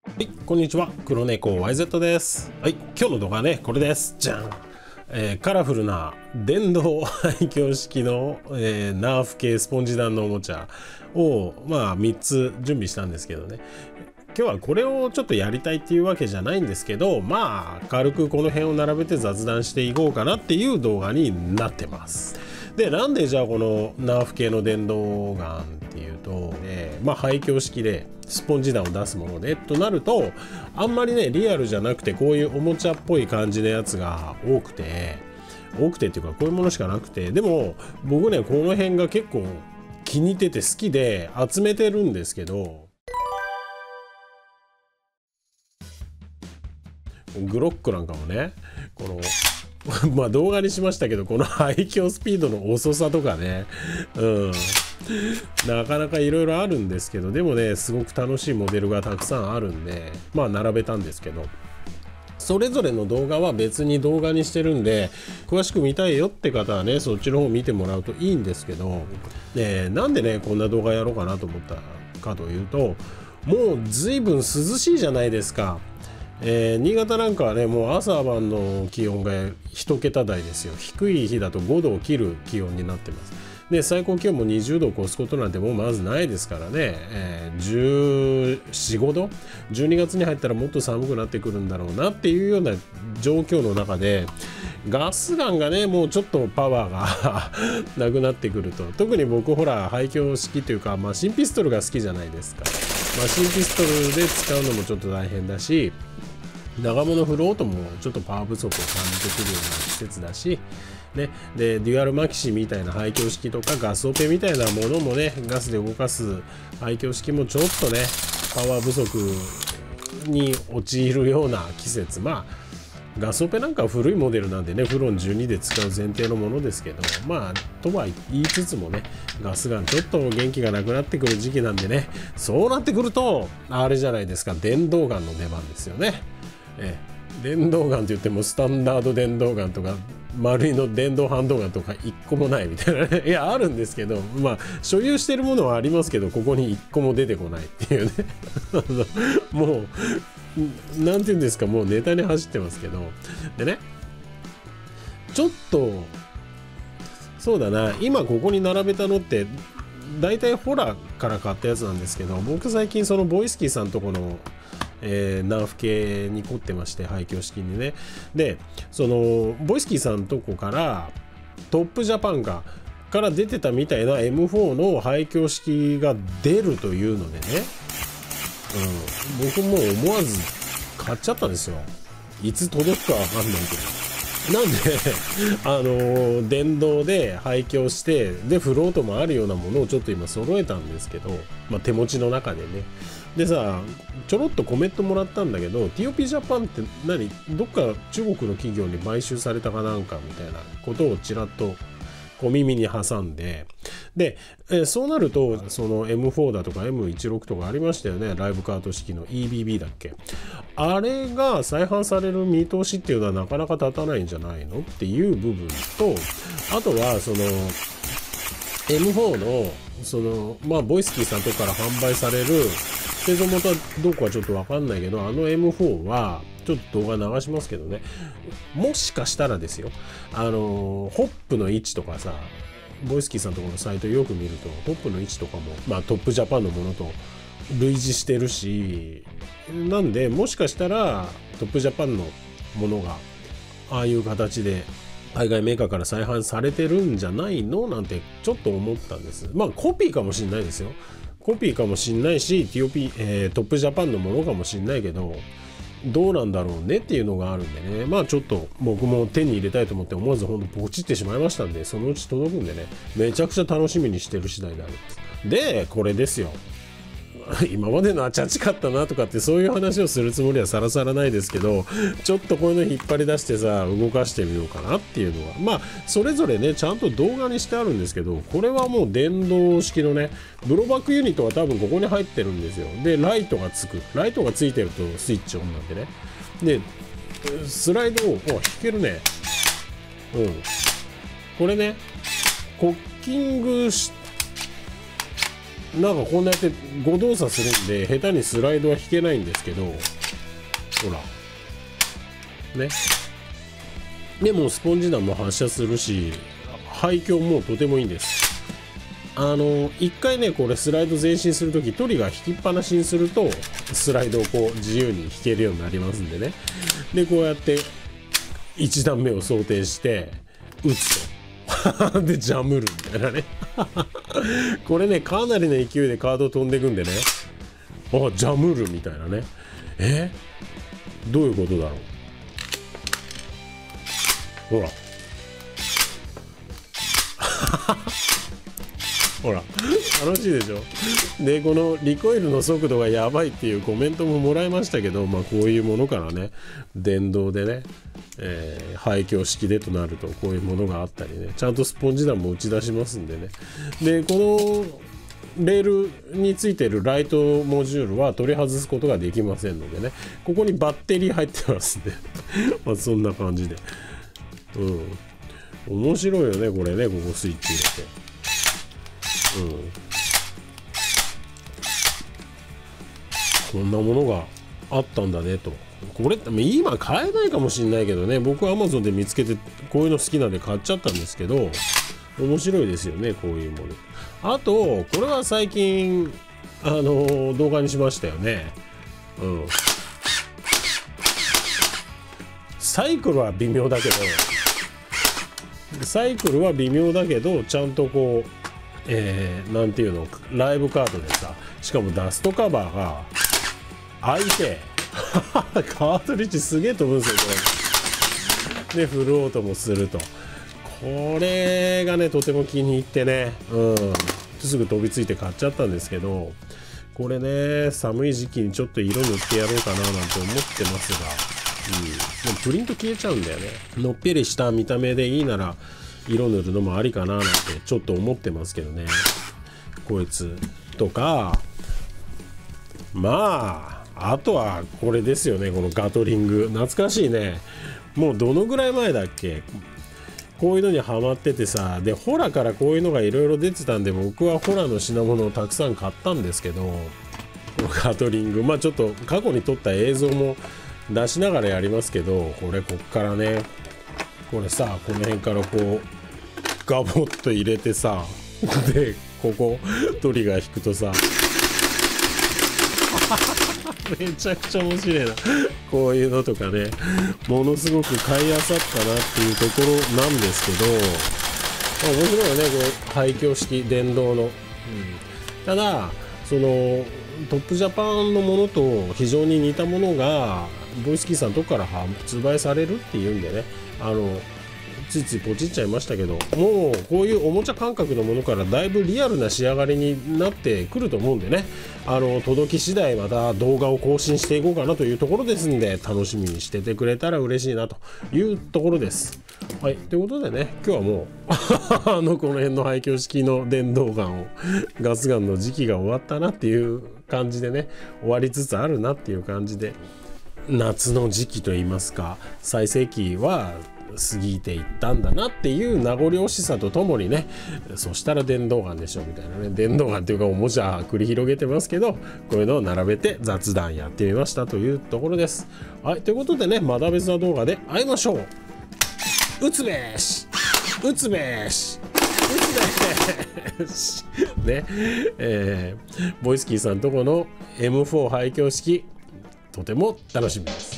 はい、こんにちは。黒猫 YZ です。はい、今日の動画はね、これです。じゃん。カラフルな電動排気式の、ナーフ系スポンジ弾のおもちゃを、3つ準備したんですけどね。今日はこれをちょっとやりたいっていうわけじゃないんですけど、軽くこの辺を並べて雑談していこうかなっていう動画になってます。で、なんでじゃあこのナーフ系の電動ガンっていうと、排気式でスポンジ弾を出すものでとなると、あんまりねリアルじゃなくてこういうおもちゃっぽい感じのやつが多くてっていうかこういうものしかなくて、でも僕ねこの辺が結構気に入ってて好きで集めてるんですけど、グロックなんかもねこの動画にしましたけど、この排気スピードの遅さとかね、なかなかいろいろあるんですけど、でもねすごく楽しいモデルがたくさんあるんで並べたんですけど、それぞれの動画は別に動画にしてるんで、詳しく見たいよって方はねそっちの方見てもらうといいんですけど、なんでねこんな動画やろうかなと思ったかというと、もう随分涼しいじゃないですか。新潟なんかはねもう朝晩の気温が1桁台ですよ。低い日だと5度を切る気温になってます。で最高気温も20度を超すことなんてもうまずないですからね、14、15度、12月に入ったらもっと寒くなってくるんだろうなっていうような状況の中で、ガスガンがねもうちょっとパワーがなくなってくると、特に僕ほら排気式というかマシンピストルが好きじゃないですか。マシンピストルで使うのもちょっと大変だし、長物フロートもちょっとパワー不足を感じてくるような季節だし、でデュアルマキシみたいな排気式とかガスオペみたいなものもね、ガスで動かす排気式もちょっとねパワー不足に陥るような季節。ガスオペなんかは古いモデルなんでねフロン12で使う前提のものですけど、とは言いつつもねガスガンちょっと元気がなくなってくる時期なんでね、そうなってくるとあれじゃないですか、電動ガンの出番ですよね。電動ガンといってもスタンダード電動ガンとか丸いの電動ハンドガンとか1個もないみたいなねいやあるんですけど、所有してるものはありますけど、ここに1個も出てこないっていうねもうなんていうんですか、もうネタに走ってますけど、でねちょっとそうだな、今ここに並べたのって大体ホラーから買ったやつなんですけど、僕最近そのボイスキーさんとこのナーフ系に凝ってまして、排気式にね。でそのボイスキーさんとこからトップジャパンから出てたみたいな M4 の排気式が出るというのでね、僕も思わず買っちゃったんですよ。いつ届くかわかんないけど。なんで電動で排気してでフロートもあるようなものをちょっと今揃えたんですけど、手持ちの中でね。でさ、ちょろっとコメントもらったんだけど、 TOP ジャパンって何、どっか中国の企業に買収されたかなんかみたいなことをちらっと小耳に挟んで、で、そうなるとその M4 だとか M16 とかありましたよね、ライブカート式の EBB だっけ、あれが再販される見通しっていうのはなかなか立たないんじゃないのっていう部分と、あとはその M4 のそのボイスキーさんとこから販売される製造元はどこかちょっと分かんないけど、M4 はちょっと動画流しますけどね、もしかしたらですよ、ホップの位置とかさ、ボイスキーさんとこのサイトよく見るとホップの位置とかもトップジャパンのものと類似してるし、なんでもしかしたらトップジャパンのものがああいう形で海外メーカーから再販されてるんじゃないのなんてちょっと思ったんです。コピーかもしれないですよ。コピーかもしんないし TOP、トップジャパンのものかもしんないけど、どうなんだろうねっていうのがあるんでね、ちょっと僕も手に入れたいと思って思わずほんとポチってしまいましたんで、そのうち届くんでね、めちゃくちゃ楽しみにしてる次第であります。でこれですよ、今までのはチャチかったなとかってそういう話をするつもりはさらさらないですけど、ちょっとこういうの引っ張り出してさ動かしてみようかなっていうのは、それぞれねちゃんと動画にしてあるんですけど、これはもう電動式のねブローバックユニットは多分ここに入ってるんですよ。でライトがついてるとスイッチオンなんでね、でスライドを弾けるね、これねコッキングしなんかこんなやって誤動作するんで下手にスライドは引けないんですけど、ほらね、でもスポンジ弾も発射するし排気もとてもいいんです。一回ねこれスライド前進するときトリガー引きっぱなしにするとスライドをこう自由に引けるようになりますんでね。でこうやって1段目を想定して打つとでジャムるみたいなねこれねかなりの勢いでカード飛んでいくんでね、あジャムるみたいなね。どういうことだろう。ほらほら楽しいでしょ。でこのリコイルの速度がやばいっていうコメントももらいましたけど、まあこういうものからね電動でね、排気式でとなるとこういうものがあったりね、ちゃんとスポンジ弾も打ち出しますんでね。でこのレールについてるライトモジュールは取り外すことができませんのでね、ここにバッテリー入ってますんでまあそんな感じで面白いよねこれね。ここスイッチ入れてこんなものがあったんだねと。これ今買えないかもしれないけどね、僕は Amazon で見つけてこういうの好きなんで買っちゃったんですけど、面白いですよねこういうもの。あとこれは最近動画にしましたよね。サイクルは微妙だけどちゃんとこうなんていうのライブカードでさ、しかもダストカバーが開いてカートリッジすげえ飛ぶんですよこれでフルオートもすると。これがねとても気に入ってね、すぐ飛びついて買っちゃったんですけど、これね寒い時期にちょっと色塗ってやろうかななんて思ってますが、でもプリント消えちゃうんだよね。のっぺりした見た目でいいなら色塗るのもありかななんてちょっと思ってますけどね。こいつとかまああとはこれですよね、このガトリング懐かしいね。もうどのぐらい前だっけこういうのにハマっててさ、でホラからこういうのがいろいろ出てたんで僕はホラの品物をたくさん買ったんですけど、このガトリングちょっと過去に撮った映像も出しながらやりますけど、こっからねこれさこの辺からこうガボッと入れてさ、でここトリガー引くとさめちゃくちゃ面白いなこういうのとかね、ものすごく買いあさったなっていうところなんですけど、面白いよねこう排気式電動の、ただそのトップジャパンのものと非常に似たものがボイスキーさんのとこから発売されるっていうんでね、ついついポチっちゃいましたけど、もうこういうおもちゃ感覚のものからだいぶリアルな仕上がりになってくると思うんでね、届き次第また動画を更新していこうかなというところですんで、楽しみにしててくれたら嬉しいなというところです。はい、ということでね今日はもうこの辺の排気式の電動ガンをガスガンの時期が終わったなっていう感じでね、終わりつつあるなっていう感じで、夏の時期といいますか最盛期は過ぎていったんだなっていう名残惜しさとともにね、そしたら電動ガンでしょみたいなね、電動ガンっていうかおもちゃ繰り広げてますけど、こういうのを並べて雑談やってみましたというところです。はい、ということでねまた別な動画で会いましょう。打つべし打つべし打つべしね、ボイスキーさんとこの M4 排気式とても楽しみです。